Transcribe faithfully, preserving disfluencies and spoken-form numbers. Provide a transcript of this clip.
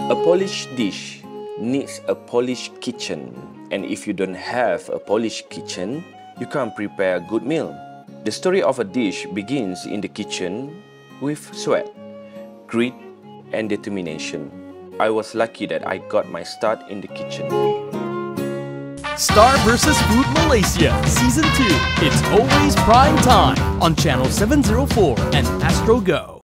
A polished dish needs a polished kitchen, and if you don't have a polished kitchen, you can't prepare a good meal. The story of a dish begins in the kitchen with sweat, grit, and determination. I was lucky that I got my start in the kitchen. Star versus. Food Malaysia Season two. It's always prime time on Channel seven oh four and Astro Go.